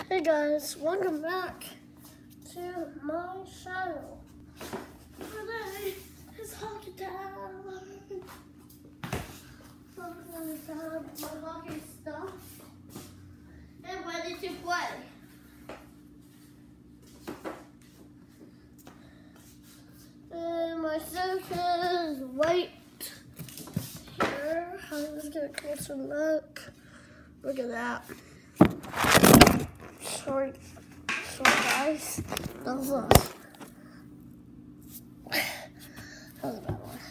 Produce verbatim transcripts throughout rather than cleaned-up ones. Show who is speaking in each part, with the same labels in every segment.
Speaker 1: Hey guys, welcome back to my channel. Today is hockey time. Hockey time, my hockey stuff, and ready to play. And my circus right here. I'm just gonna closer look. Look at that. Sorry, sorry guys. That was a, that was a bad one.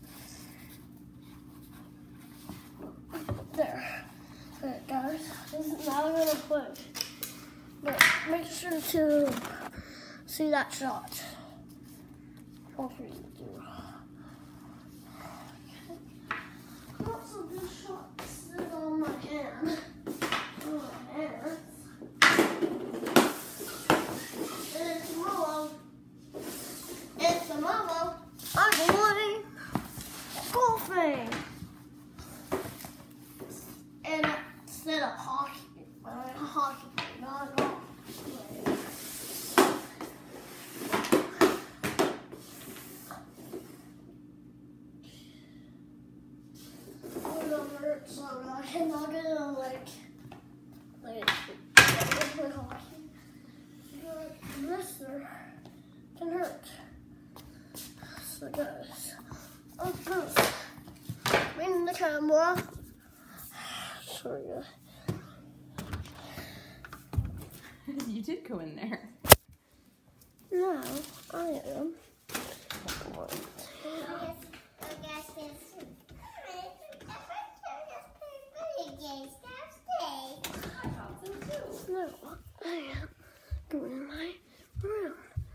Speaker 1: There. Okay, guys. This is now I'm gonna play. But make sure to see that shot. Hopefully you do. Okay. Got some good shots. This is on my hand. On my hand. I'm going golfing. And instead of hockey, uh, hockey, not golf. I'm gonna hurt, so I'm not gonna like, like, play hockey. This can hurt. So guys, up close. In the camera. Sorry guys.
Speaker 2: You did go in there.
Speaker 1: No, I am. No, I am going in my room.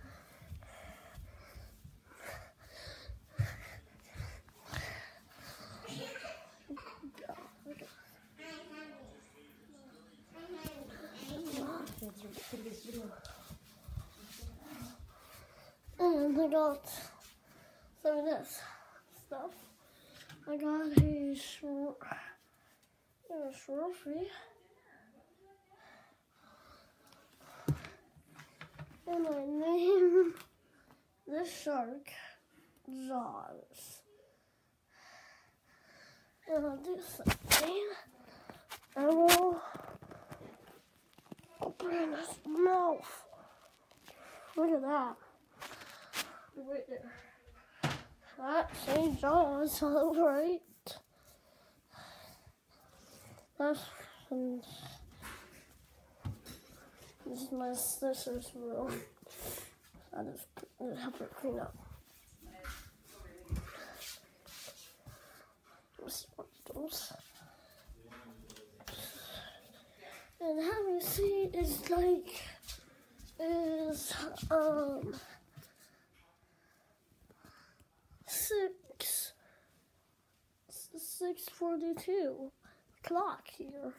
Speaker 1: And I got some of this stuff. I got a short, a trophy. And I named this shark Jaws. And I'll do something. I will open his mouth. Look at that. Right there. That same Jaws, all right. That's um, this is my sister's room. I just help her clean up. Those. And how you see is like is um six six forty two o'clock here.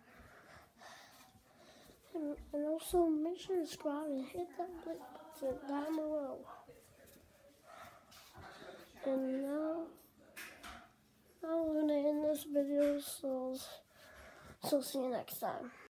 Speaker 1: And, and also make sure to subscribe and hit that like button down below. And now I'm gonna end this video, so so see you next time.